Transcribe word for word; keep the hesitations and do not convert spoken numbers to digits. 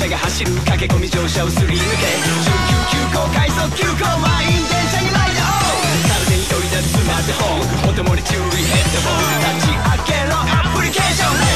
車が走る駆け込み乗車をすり抜け、準急急行快速急行満員電車にライドオン、完全に取り出すスマートフォン、お供に注意ヘッドフォン、立ち上げろアプリケーション。